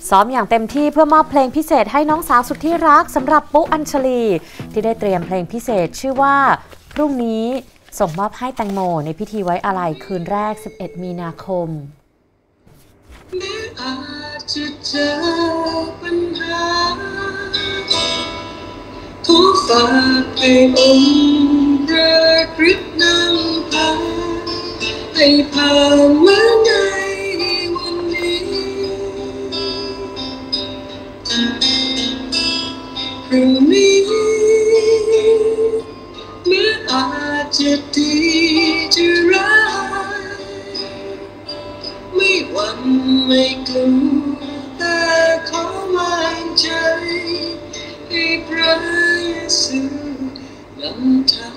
ซ้อมอย่างเต็มที่เพื่อมอบเพลงพิเศษให้น้องสาวสุดที่รักสำหรับปุ๊อัญชลีที่ได้เตรียมเพลงพิเศษชื่อว่าพรุ่งนี้ส่งมอบให้แตงโมในพิธีไว้อาลัยคืนแรก11 มีนาคมอาจจะเจอปัญหาขอฝากเพลงองค์พระคริสต์นำพาให้ผ่านมาในวันนี้พรุ่งนี้แม้อาจจะดีจะร้ายไม่หวั่นไม่กลัวแต่ขอวางใจให้พระเยซูนำทาง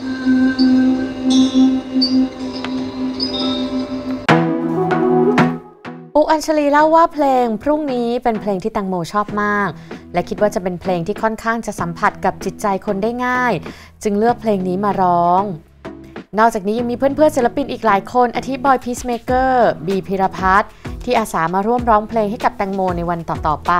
ปุ๊อัญชลีเล่าว่าเพลงพรุ่งนี้เป็นเพลงที่แตงโมชอบมากและคิดว่าจะเป็นเพลงที่ค่อนข้างจะสัมผัสกับจิตใจคนได้ง่ายจึงเลือกเพลงนี้มาร้องนอกจากนี้ยังมีเพื่อนๆศิลปินอีกหลายคนอาทิบอยพีซเมเกอร์บีพิรพัฒน์ที่อาสามาร่วมร้องเพลงให้กับแตงโมในวันต่อๆไป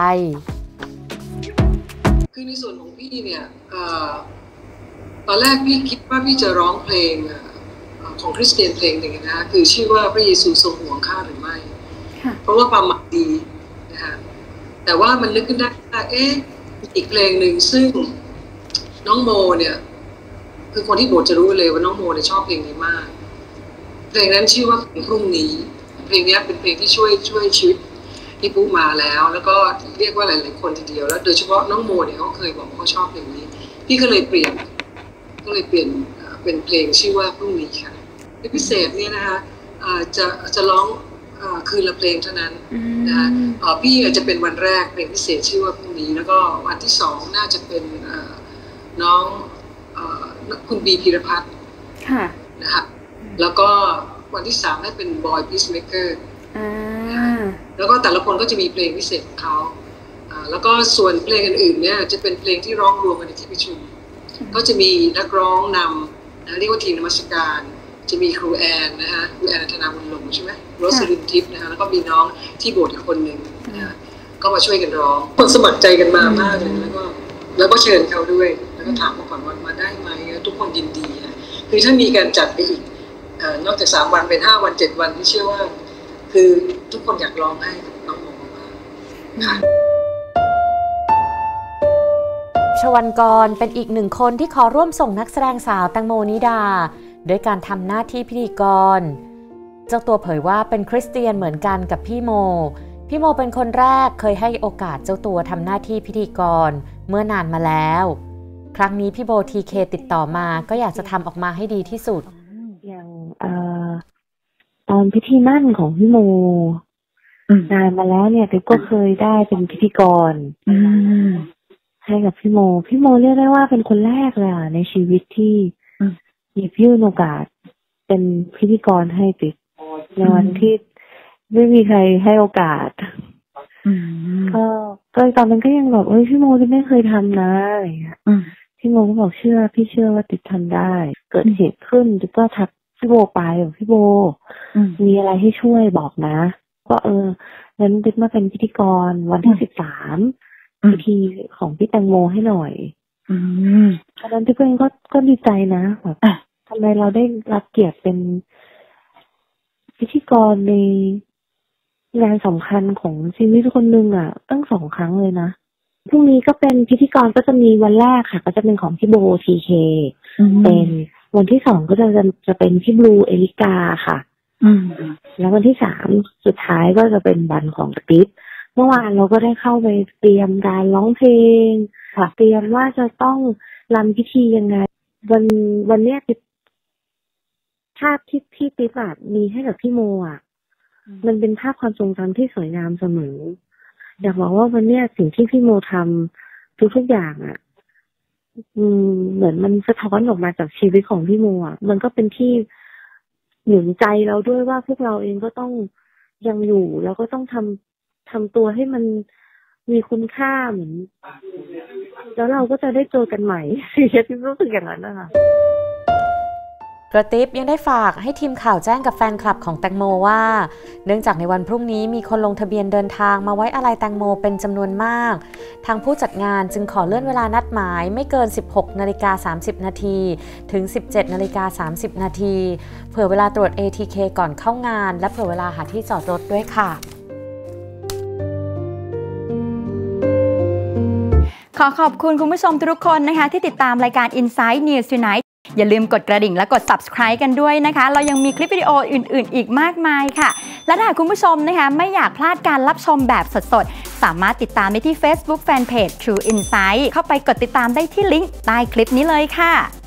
คือในส่วนของพี่เนี่ยตอนแรกพี่คิดว่าพี่จะร้องเพลงของคริสเตียนเพลงหนึ่งนะคือชื่อว่าพระเยซูทรงห่วงข้าหรือไม่เพราะว่าความหมายดีนะคะแต่ว่ามันนึกขึ้นได้ว่าอีกเพลงหนึ่งซึ่งน้องโมเนี่ยคือคนที่โบสถ์จะรู้เลยว่าน้องโมเนี่ยชอบเพลงนี้มากเพลงนั้นชื่อว่าพรุ่งนี้เพลงนี้เป็นเพลงที่ช่วยชีวิตพี่ปุ๊มาแล้วก็เรียกว่าหลายๆคนทีเดียวแล้วโดยเฉพาะน้องโมเนี่ยเขาเคยบอกว่าเขาชอบเพลงนี้พี่ก็เลยเปลี่ยนเป็นเพลงชื่อว่าพรุ่งนี้ค่ะพิเศษเนี่ยนะคะจะร้องคืนละเพลงเท่านั้นนะคะพี่อาจจะเป็นวันแรกเพลงพิเศษชื่อว่าพรุ่งนี้แล้วก็วันที่สองน่าจะเป็นน้องคุณบีพีรพัฒน์นะคะแล้วก็วันที่สามให้เป็นบอยพีซเมเกอร์แล้วก็แต่ละคนก็จะมีเพลงพิเศษของเขาแล้วก็ส่วนเพลงอื่นๆเนี่ยจะเป็นเพลงที่ร้องรวมกันในที่ประชุมก็จะมีนักร้องนำนะเรียกว่าทีมนมัสการจะมีครูแอนนะฮะครูแอนอัธนาบุญหลงใช่ไหมโรสลินทิพย์นะฮะแล้วก็มีน้องที่โบสถ์อีกคนหนึ่งนะก็มาช่วยกันร้องคนสมัครใจกันมามากเลยแล้วก็เชิญเขาด้วยแล้วก็ถามมาก่อนว่ามาได้ไหมทุกคนยินดีคือถ้ามีการจัดไปอีกนอกจาก3 วันเป็น5 วัน7 วันที่เชื่อว่าคือทุกคนอยากร้องให้น้องโมมากค่ะชวันกรเป็นอีกหนึ่งคนที่ขอร่วมส่งนักแสดงสาวแตงโมนิดาด้วยการทำหน้าที่พิธีกรเจ้าตัวเผยว่าเป็นคริสเตียนเหมือนกันกับพี่โมเป็นคนแรกเคยให้โอกาสเจ้าตัวทำหน้าที่พิธีกรเมื่อนานมาแล้วครั้งนี้พี่โบทีเคติดต่อมาก็อยากจะทำออกมาให้ดีที่สุดอย่างตอนพิธีมั่นของพี่โมนานมาแล้วเนี่ยติ๊กก็เคยได้เป็นพิธีกรให้กับพี่โมเรียกได้ว่าเป็นคนแรกเลยในชีวิตที่หยิบยื่นโอกาสเป็นพิธีกรให้ติ๊กในวันที่ไม่มีใครให้โอกาสก็ตอนนั้นก็ยังแบบพี่โมจะไม่เคยทำนะอะไรอย่างเงี้ยพี่โมก็บอกพี่เชื่อว่าติ๊กทำได้เกิดเหตุขึ้นติ๊กก็ทักพี่โบไปบอกพี่โบมีอะไรให้ช่วยบอกนะก็งั้นติ๊กมาเป็นพิธีกรวันที่13พิธีของพี่แตงโมให้หน่อยตอนนั้นติ๊กเองก็ดีใจนะแบบทำไมเราได้รับเกียรติเป็นพิธีกรในงานสำคัญของชีวิตคนหนึ่งตั้ง2 ครั้งเลยนะพรุ่งนี้ก็เป็นพิธีกรก็จะมีวันแรกค่ะก็จะเป็นของพี่โบทีเคเป็นวันที่2ก็จะเป็นพี่บลูเอลิกาค่ะแล้ววันที่3สุดท้ายก็จะเป็นวันของติ๊บเมื่อวานเราก็ได้เข้าไปเตรียมการร้องเพลงค่ะเตรียมว่าจะต้องรำพิธียังไงวันเนี้ยภาพที่ติ๊บมีให้กับพี่โมมันเป็นภาพความทรงจำที่สวยงามเสมออยากบอกว่าวันเนี้ยสิ่งที่พี่โมทำทุกอย่างเหมือนมันสะท้อนออกมาจากชีวิตของพี่โมมันก็เป็นที่หนุนใจเราด้วยว่าพวกเราเองก็ต้องยังอยู่แล้วก็ต้องทำตัวให้มันมีคุณค่าเหมือนแล้วเราก็จะได้เจอกันใหม่ที่รู้สึกอย่างนั้นนะคะกระติบยังได้ฝากให้ทีมข่าวแจ้งกับแฟนคลับของแตงโมว่าเนื่องจากในวันพรุ่งนี้มีคนลงทะเบียนเดินทางมาไว้อาลัยแตงโมเป็นจำนวนมากทางผู้จัดงานจึงขอเลื่อนเวลานัดหมายไม่เกิน 16:30 นาทีถึง 17:30 นาทีเผื่อเวลาตรวจ ATK ก่อนเข้างานและเผื่อเวลาหาที่จอดรถด้วยค่ะขอขอบคุณคุณผู้ชมทุกคนนะคะที่ติดตามรายการ Inside News Tonight อย่าลืมกดกระดิ่งและกด Subscribe กันด้วยนะคะเรายังมีคลิปวิดีโออื่นๆอีกมากมายค่ะและถ้าคุณผู้ชมนะคะไม่อยากพลาดการรับชมแบบสดๆสามารถติดตามได้ที่ Facebook Fanpage True Insight เข้าไปกดติดตามได้ที่ลิงก์ใต้คลิปนี้เลยค่ะ